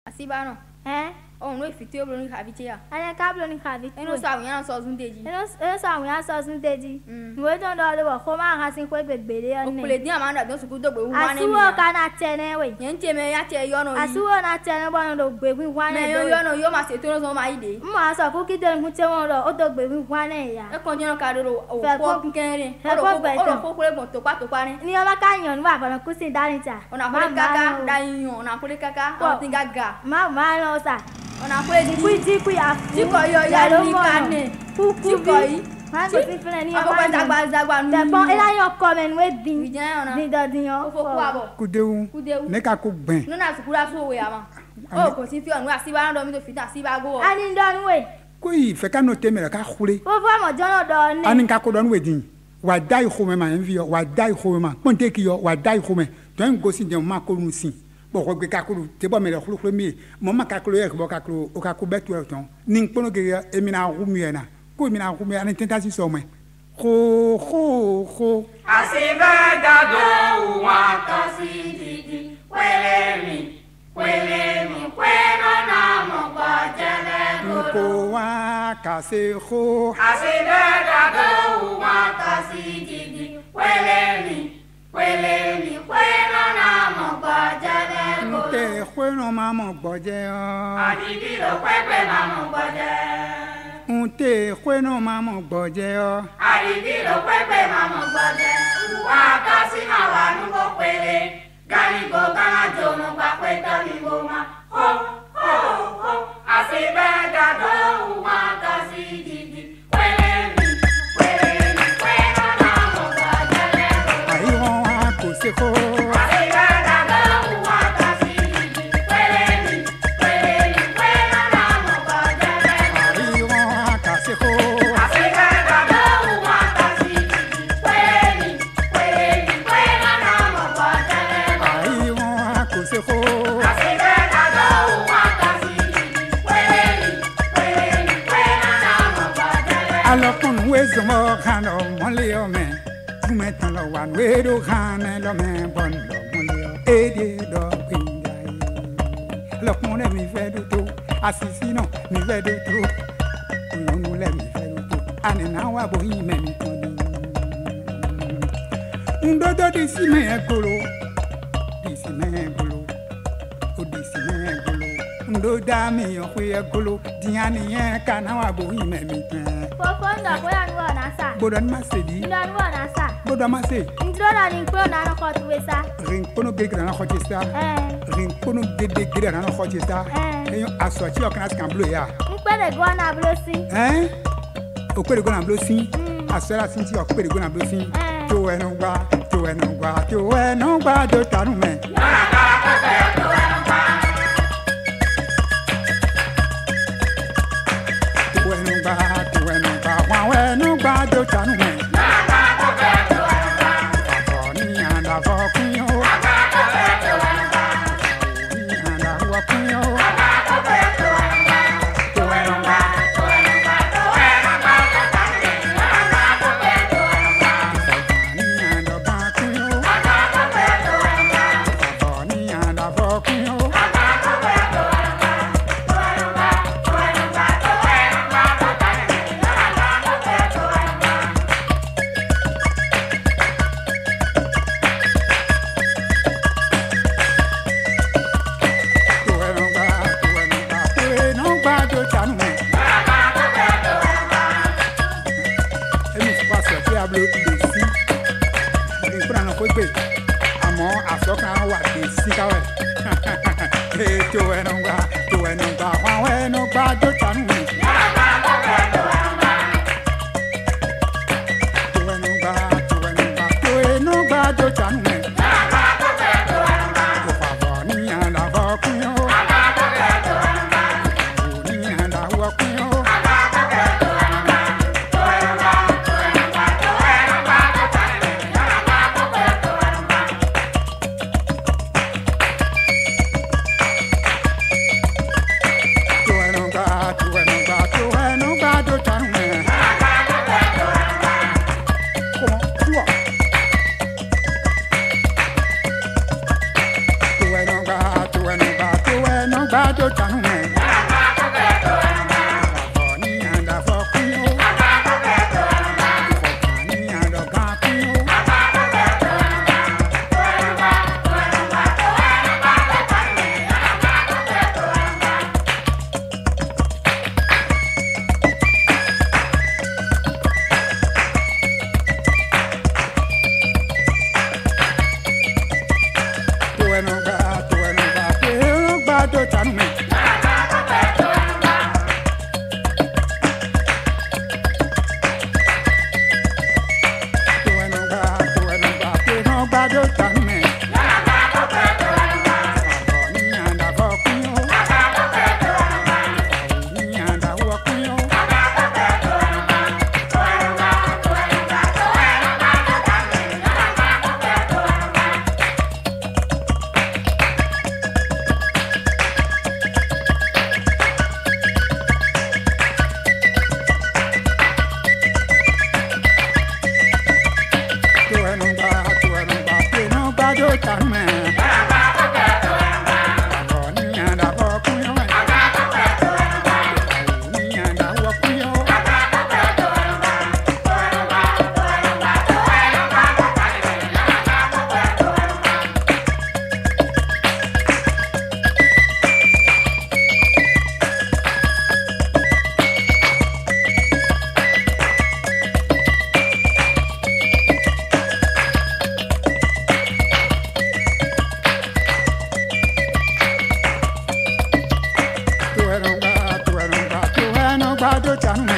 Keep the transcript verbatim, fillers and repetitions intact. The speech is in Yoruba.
Asibano. Eh? Oh, no, if you tell me have it here. Ane kablo ni kavi. Eno sa we an so zun deji. Eno eno sa we an so zun deji. We don do do ko ma kan sin ko begbere O oni. kule din amanda don su ku do gbe wa ne mi. Asuwo ka na tene we. Yen te me ya te yo no yi. Asuwo na tene bo no do gbe wi wa Me ne. yo yo no yo ma se to no so ma ide. Mo aso ku ki de mu te won ro o do gbe wi wa ne ya. E kon je no ka do o Fe ko ko- kinkenre. fe O ko do gbe o do tan. ko kule bon to pa to pa ni. Ni o ma ka yan wa ba ku sin dani ta. Ona kule kaka da yin ona kule kaka o tin gaga. Ma ma lo sa. Ona kule di Ku ji ku ya. Ti ko yo ya ni kane. Ku Ti ku ko bi. yi. Ma go si fele ni o Ako ma. pa dagba dagba nu. Te pon ila yo comment we din. Ijan ona. Ni do din yo. O fo ku abo. Kudewu. Kudewu. Ne ka ko gben. No na su kura so we ama. O ko si fi onu asiba ndo mi to fi ta asiba go. Ani don we. Ko yi fe ka no teme ka khule. Fo fo mo jono do ni. Ani ka ko don wedin. Wa dai khome ma envi yo, wa dai khome ma. Ponte ki yo, wa dai khome. To en go si de ma ko nu si. Bo ko gbe ka ko te bo me le khulu khulu mi. Mo ma ka ko ye bo ka ko o ka ko betu e ton. Nin pono ge emina ru mi na. Ko mi na ru mi ani tenta si so me. Ho ho ho. Asibe dado wata sididi kwelemi kwelemi kweno na mopa jele Ko wa ka se ho. Asibe dado wata sididi kwelemi kwelemi kweno na mopa jele Te khwe no ma mo gboje o. Adidi lo pepe na mopa jele Unte khwe no ma mo gboje o. Adidi lo pepe na mopa jele Wata sina wanu go kwele Gani go kana jono pa kweta mi goma Ho ho ho Asibe dado wata sididi kwelemi kwelemi kweno na mopa jele Ai wa ko se ho. Asibe dado wata sididi kwelemi kwelemi kweno na mopa jele Ai wa ka se ho. Asibe dado wata sididi kwelemi kwelemi kweno na mopa jele Ai wa ko se ho. Asibe dado wata sididi kwelemi kwelemi kweno na mopa jele Alokpon we zomo khano mole yo me. Tu me tan lo wan we do khane lo me bon lo mole yo. E de do kwingai. Alokpon le mi fe do to. Asisi no mi fe do to. No no le mi fe do to. Ani na wa bo yi me mi ton. Ndo do di si me golo. Di si me golo. O di si me golo. Ndo da mi yo kwe golo. Diani ye kana wa bo yi me mi ton. Fo fo ndo ko ya nu na sa. Bodan ma se di. Ndo nu na sa. Bodan ma se. Ndro na ni ko na no ko tuwe sa. Ring pono gege na khoche sta. Eh. Ring pono gege gege na khoche sta. Eh. Eyo asochi okana skan blo ya. Npere go na blosi. Eh? O pere go na blo sin. Asola sin ti o pere go na blo sin. Eh. To enu gba, to enu gba, to enu gba do tanu me. To enu gba, to enu gba, wa enu gba do tanu me. Ni anda fo kunyo. Ni anda wa kunyo. To enu gba. Ni anda ba kunyo. Ni anda fo kunyo. To enu gba, to enu gba, to enu gba do tanu me. Emi si paso ti ablo de si. Ni kuna no ko gbe. Amo asokan wa de si ka we. Eh to enu gba, to enu gba, wa enu gba do tanu me. To enu gba, to enu gba, to enu gba do tanu me. Ko fa bo ni anda bo kunyo. Ni anda wa kunyo. To enu gba, to enu gbàdó tanu mẹ́. Ọ̀fọ̀ ní àdàfọ̀ kún ó. Ìfọ̀kàn ní àdọ̀gán kún ó. Gbàdó tanu